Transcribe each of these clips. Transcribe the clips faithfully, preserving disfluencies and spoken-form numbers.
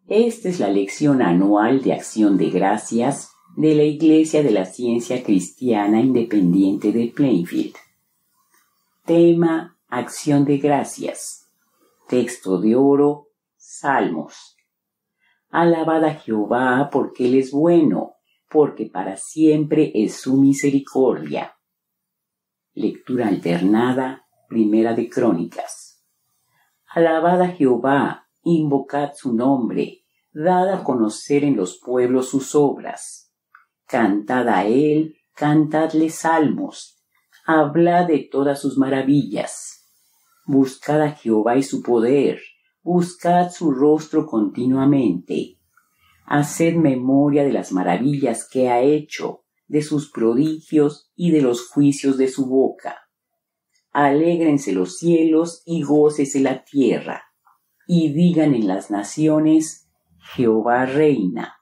Esta es la lección anual de Acción de Gracias de la Iglesia de la Ciencia Cristiana Independiente de Plainfield. Tema: Acción de Gracias. Texto de oro: Salmos. Alabad a Jehová porque Él es bueno, porque para siempre es su misericordia. Lectura alternada, Primera de Crónicas. Alabad a Jehová, invocad su nombre, dad a conocer en los pueblos sus obras. Cantad a él, cantadle salmos, hablad de todas sus maravillas. Buscad a Jehová y su poder, buscad su rostro continuamente. Haced memoria de las maravillas que ha hecho, de sus prodigios y de los juicios de su boca. Alégrense los cielos y gócese la tierra, y digan en las naciones: Jehová reina.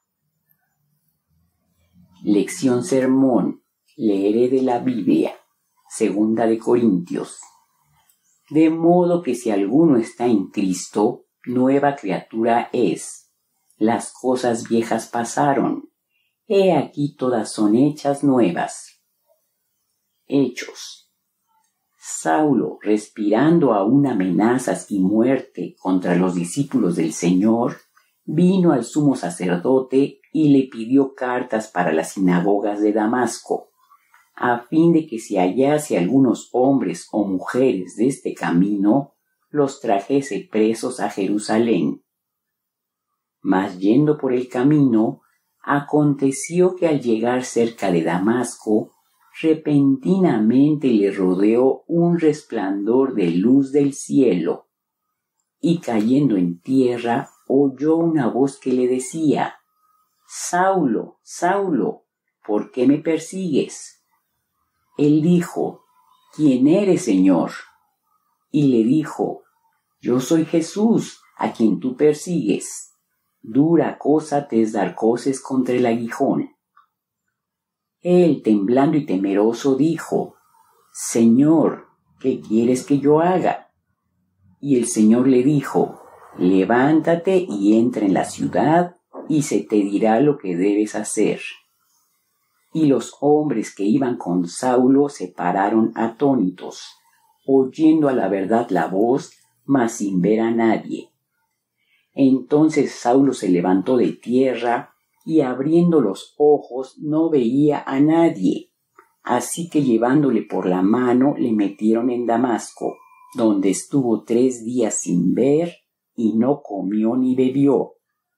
Lección sermón. Leeré de la Biblia. Segunda de Corintios. De modo que si alguno está en Cristo, nueva criatura es. Las cosas viejas pasaron. He aquí todas son hechas nuevas. Hechos. Saulo, respirando aún amenazas y muerte contra los discípulos del Señor, vino al sumo sacerdote y le pidió cartas para las sinagogas de Damasco, a fin de que si hallase algunos hombres o mujeres de este camino, los trajese presos a Jerusalén. Mas yendo por el camino, aconteció que al llegar cerca de Damasco, repentinamente le rodeó un resplandor de luz del cielo, y cayendo en tierra, oyó una voz que le decía: Saulo, Saulo, ¿por qué me persigues? Él dijo: ¿Quién eres, Señor? Y le dijo: Yo soy Jesús, a quien tú persigues. Dura cosa te es dar coces contra el aguijón. Él, temblando y temeroso, dijo: Señor, ¿qué quieres que yo haga? Y el Señor le dijo: Levántate y entra en la ciudad, y se te dirá lo que debes hacer. Y los hombres que iban con Saulo se pararon atónitos, oyendo a la verdad la voz, mas sin ver a nadie. Entonces Saulo se levantó de tierra, y abriendo los ojos no veía a nadie. Así que llevándole por la mano le metieron en Damasco, donde estuvo tres días sin ver, y no comió ni bebió.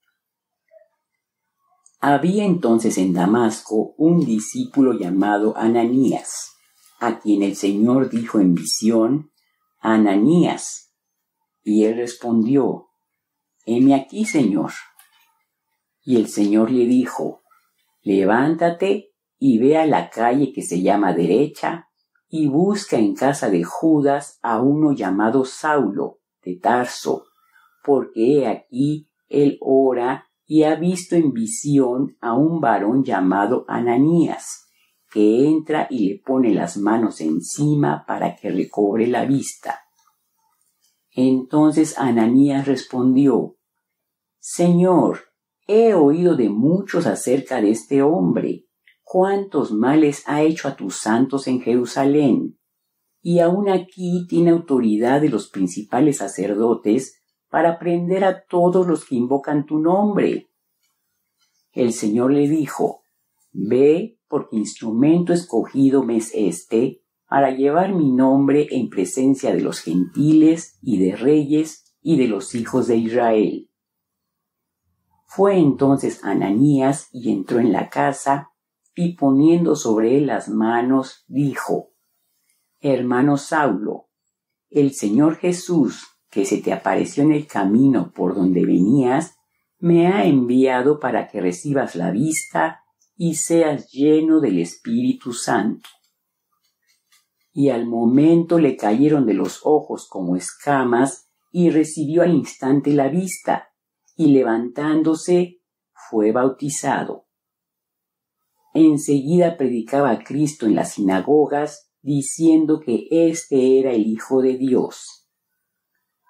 Había entonces en Damasco un discípulo llamado Ananías, a quien el Señor dijo en visión: Ananías. Y él respondió: Heme aquí, Señor. Y el Señor le dijo: Levántate y ve a la calle que se llama Derecha, y busca en casa de Judas a uno llamado Saulo, de Tarso, porque he aquí él ora y ha visto en visión a un varón llamado Ananías, que entra y le pone las manos encima para que recobre la vista. Entonces Ananías respondió: Señor, he oído de muchos acerca de este hombre, cuántos males ha hecho a tus santos en Jerusalén, y aún aquí tiene autoridad de los principales sacerdotes para prender a todos los que invocan tu nombre. El Señor le dijo: Ve, porque instrumento escogido me es este, para llevar mi nombre en presencia de los gentiles y de reyes y de los hijos de Israel. Fue entonces Ananías y entró en la casa, y poniendo sobre él las manos, dijo: Hermano Saulo, el Señor Jesús, que se te apareció en el camino por donde venías, me ha enviado para que recibas la vista y seas lleno del Espíritu Santo. Y al momento le cayeron de los ojos como escamas, y recibió al instante la vista, y levantándose fue bautizado. Enseguida predicaba a Cristo en las sinagogas, diciendo que éste era el Hijo de Dios. Y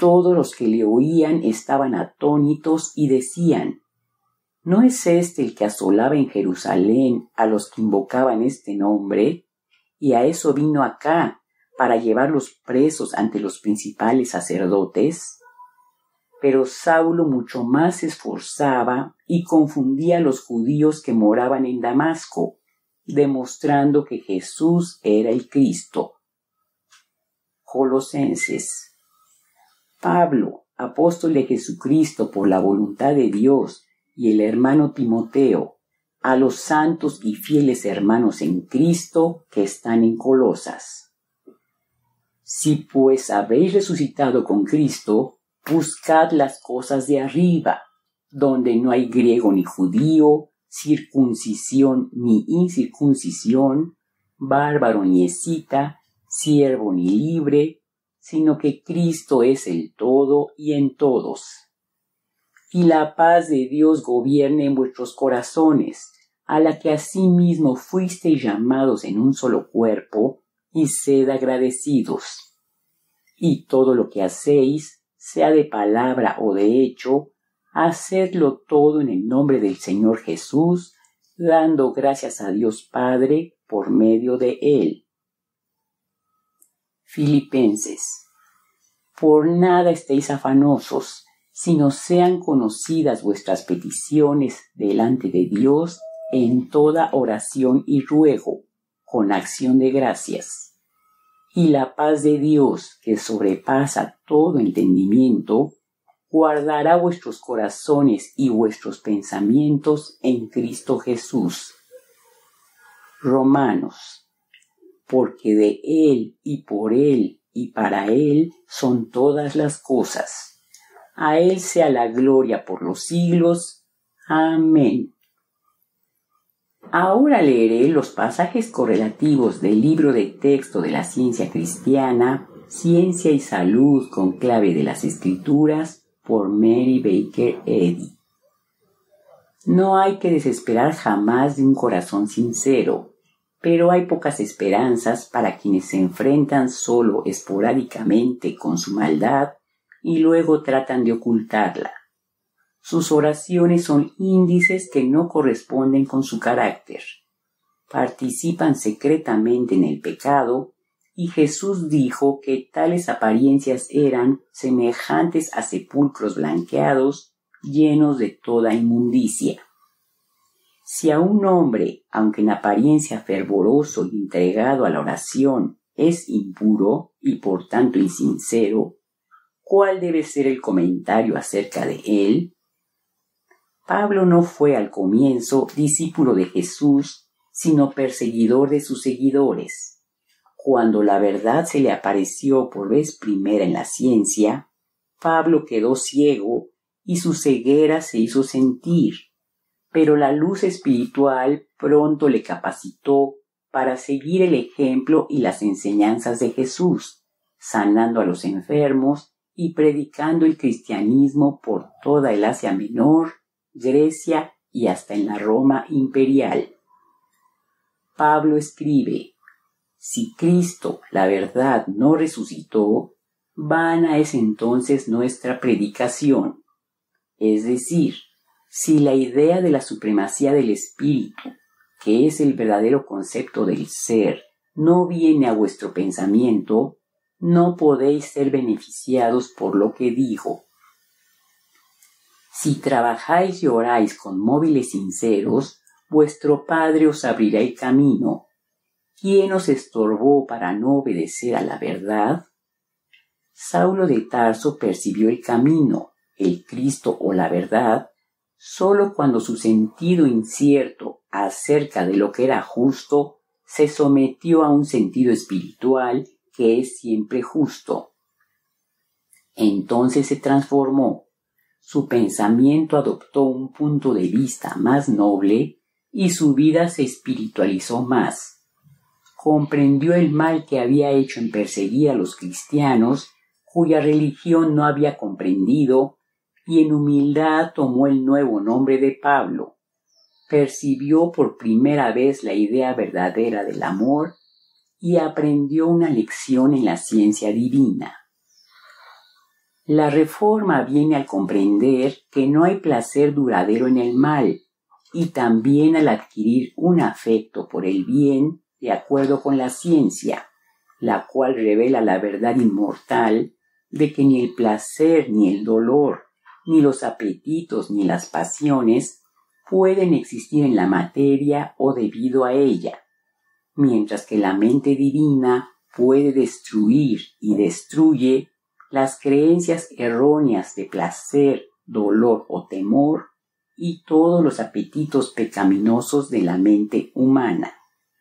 Todos los que le oían estaban atónitos y decían: ¿no es este el que asolaba en Jerusalén a los que invocaban este nombre? Y a eso vino acá, para llevarlos presos ante los principales sacerdotes. Pero Saulo mucho más se esforzaba y confundía a los judíos que moraban en Damasco, demostrando que Jesús era el Cristo. Colosenses. Pablo, apóstol de Jesucristo por la voluntad de Dios, y el hermano Timoteo, a los santos y fieles hermanos en Cristo que están en Colosas. Si pues habéis resucitado con Cristo, buscad las cosas de arriba, donde no hay griego ni judío, circuncisión ni incircuncisión, bárbaro ni escita, siervo ni libre, sino que Cristo es el todo y en todos. Y la paz de Dios gobierne en vuestros corazones, a la que asimismo fuisteis llamados en un solo cuerpo, y sed agradecidos. Y todo lo que hacéis, sea de palabra o de hecho, hacedlo todo en el nombre del Señor Jesús, dando gracias a Dios Padre por medio de Él. Filipenses. Por nada estéis afanosos, sino sean conocidas vuestras peticiones delante de Dios en toda oración y ruego, con acción de gracias. Y la paz de Dios, que sobrepasa todo entendimiento, guardará vuestros corazones y vuestros pensamientos en Cristo Jesús. Romanos. Porque de Él y por Él y para Él son todas las cosas. A Él sea la gloria por los siglos. Amén. Ahora leeré los pasajes correlativos del libro de texto de la ciencia cristiana, Ciencia y Salud con clave de las Escrituras, por Mary Baker Eddy. No hay que desesperar jamás de un corazón sincero, pero hay pocas esperanzas para quienes se enfrentan solo esporádicamente con su maldad y luego tratan de ocultarla. Sus oraciones son índices que no corresponden con su carácter. Participan secretamente en el pecado, y Jesús dijo que tales apariencias eran semejantes a sepulcros blanqueados, llenos de toda inmundicia. Si a un hombre, aunque en apariencia fervoroso y entregado a la oración, es impuro y por tanto insincero, ¿cuál debe ser el comentario acerca de él? Pablo no fue al comienzo discípulo de Jesús, sino perseguidor de sus seguidores. Cuando la verdad se le apareció por vez primera en la ciencia, Pablo quedó ciego y su ceguera se hizo sentir, pero la luz espiritual pronto le capacitó para seguir el ejemplo y las enseñanzas de Jesús, sanando a los enfermos y predicando el cristianismo por toda el Asia Menor, Grecia y hasta en la Roma imperial. Pablo escribe: si Cristo, la verdad, no resucitó, vana es entonces nuestra predicación. Es decir, si la idea de la supremacía del Espíritu, que es el verdadero concepto del ser, no viene a vuestro pensamiento, no podéis ser beneficiados por lo que digo. Si trabajáis y oráis con móviles sinceros, vuestro Padre os abrirá el camino. ¿Quién os estorbó para no obedecer a la verdad? Saulo de Tarso percibió el camino, el Cristo o la verdad, solo cuando su sentido incierto acerca de lo que era justo se sometió a un sentido espiritual que es siempre justo. Entonces se transformó. Su pensamiento adoptó un punto de vista más noble y su vida se espiritualizó más. Comprendió el mal que había hecho en perseguir a los cristianos cuya religión no había comprendido y en humildad tomó el nuevo nombre de Pablo. Percibió por primera vez la idea verdadera del amor y aprendió una lección en la ciencia divina. La reforma viene al comprender que no hay placer duradero en el mal, y también al adquirir un afecto por el bien de acuerdo con la ciencia, la cual revela la verdad inmortal de que ni el placer, ni el dolor, ni los apetitos, ni las pasiones pueden existir en la materia o debido a ella, mientras que la mente divina puede destruir y destruye las creencias erróneas de placer, dolor o temor y todos los apetitos pecaminosos de la mente humana.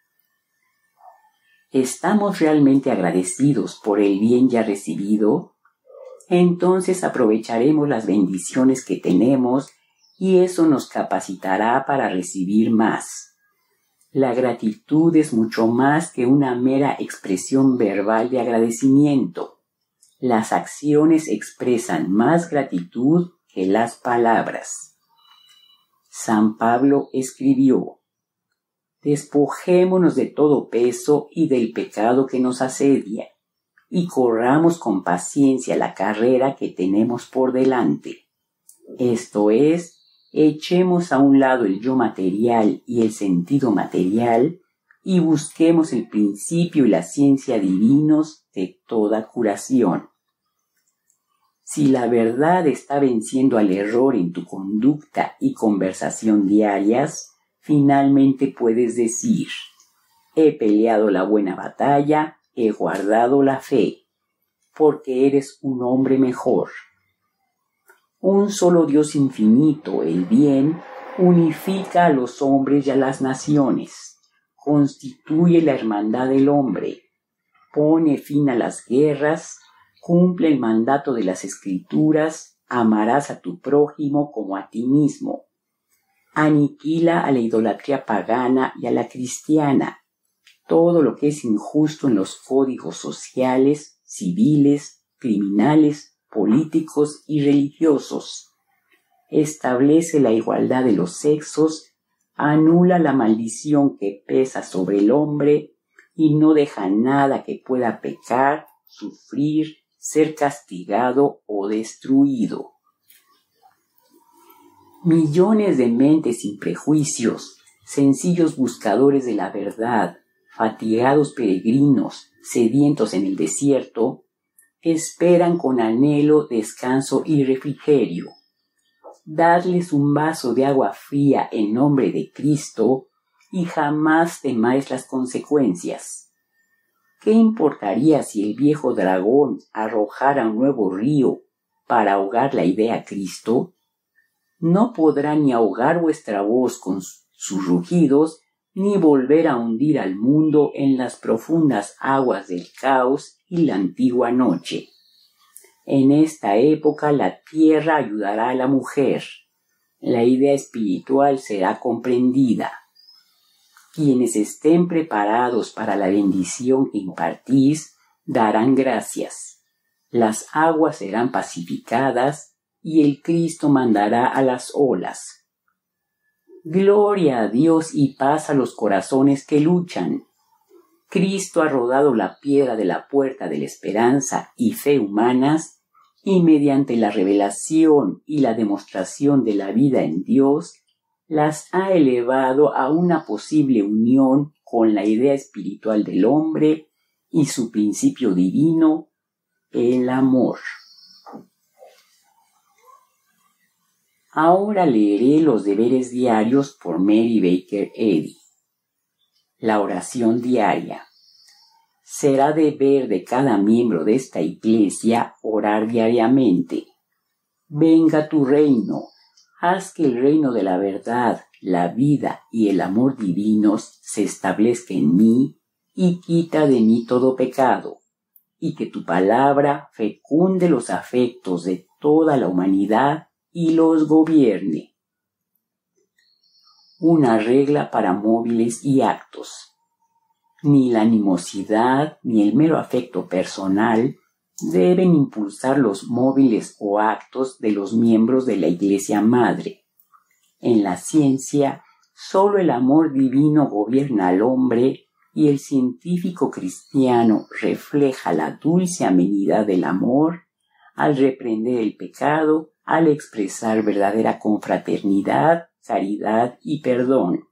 ¿Estamos realmente agradecidos por el bien ya recibido? Entonces aprovecharemos las bendiciones que tenemos y eso nos capacitará para recibir más. La gratitud es mucho más que una mera expresión verbal de agradecimiento. Las acciones expresan más gratitud que las palabras. San Pablo escribió: despojémonos de todo peso y del pecado que nos asedia, y corramos con paciencia la carrera que tenemos por delante. Esto es, echemos a un lado el yo material y el sentido material y busquemos el principio y la ciencia divinos de toda curación. Si la verdad está venciendo al error en tu conducta y conversación diarias, finalmente puedes decir: he peleado la buena batalla, he guardado la fe, porque eres un hombre mejor. Un solo Dios infinito, el bien, unifica a los hombres y a las naciones, constituye la hermandad del hombre, pone fin a las guerras, cumple el mandato de las Escrituras: amarás a tu prójimo como a ti mismo. Aniquila a la idolatría pagana y a la cristiana, todo lo que es injusto en los códigos sociales, civiles, criminales, políticos y religiosos. Establece la igualdad de los sexos, anula la maldición que pesa sobre el hombre y no deja nada que pueda pecar, sufrir, ser castigado o destruido. Millones de mentes sin prejuicios, sencillos buscadores de la verdad, fatigados peregrinos, sedientos en el desierto, esperan con anhelo descanso y refrigerio. Dadles un vaso de agua fría en nombre de Cristo y jamás temáis las consecuencias. ¿Qué importaría si el viejo dragón arrojara un nuevo río para ahogar la idea Cristo? No podrá ni ahogar vuestra voz con sus rugidos, ni volver a hundir al mundo en las profundas aguas del caos y la antigua noche. En esta época la tierra ayudará a la mujer. La idea espiritual será comprendida. Quienes estén preparados para la bendición que impartís darán gracias. Las aguas serán pacificadas y el Cristo mandará a las olas. Gloria a Dios y paz a los corazones que luchan. Cristo ha rodado la piedra de la puerta de la esperanza y fe humanas, y mediante la revelación y la demostración de la vida en Dios, las ha elevado a una posible unión con la idea espiritual del hombre y su principio divino, el amor. Ahora leeré los deberes diarios por Mary Baker Eddy. La oración diaria. Será deber de cada miembro de esta iglesia orar diariamente. Venga tu reino. Haz que el reino de la verdad, la vida y el amor divinos se establezca en mí y quita de mí todo pecado, y que tu palabra fecunde los afectos de toda la humanidad y los gobierne. Una regla para móviles y actos. Ni la animosidad ni el mero afecto personal deben impulsar los móviles o actos de los miembros de la Iglesia Madre. En la ciencia, solo el amor divino gobierna al hombre y el científico cristiano refleja la dulce amenidad del amor al reprender el pecado, al expresar verdadera confraternidad, caridad y perdón.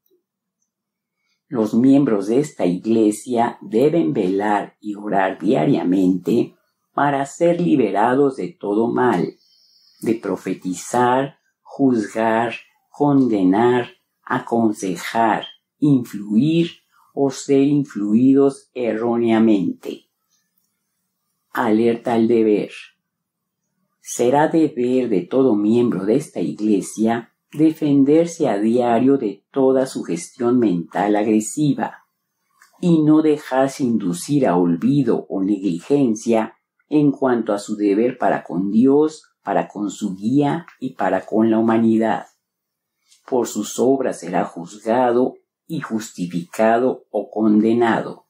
Los miembros de esta Iglesia deben velar y orar diariamente para ser liberados de todo mal, de profetizar, juzgar, condenar, aconsejar, influir o ser influidos erróneamente. Alerta al deber. Será deber de todo miembro de esta Iglesia defenderse a diario de toda sugestión mental agresiva y no dejarse inducir a olvido o negligencia en cuanto a su deber para con Dios, para con su guía y para con la humanidad. Por sus obras será juzgado y justificado o condenado.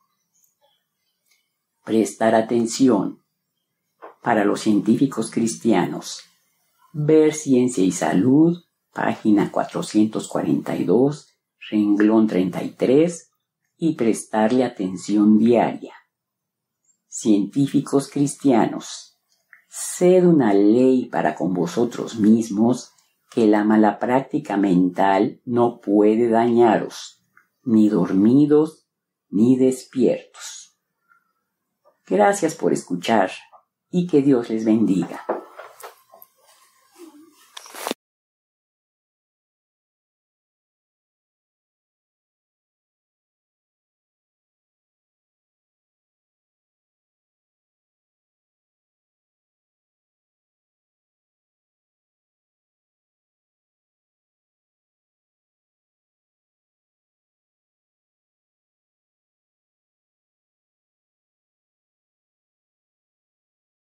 Prestar atención. Para los científicos cristianos, ver Ciencia y Salud, página cuatrocientos cuarenta y dos, renglón treinta y tres, y prestarle atención diaria. Científicos cristianos, sed una ley para con vosotros mismos que la mala práctica mental no puede dañaros, ni dormidos ni despiertos. Gracias por escuchar y que Dios les bendiga.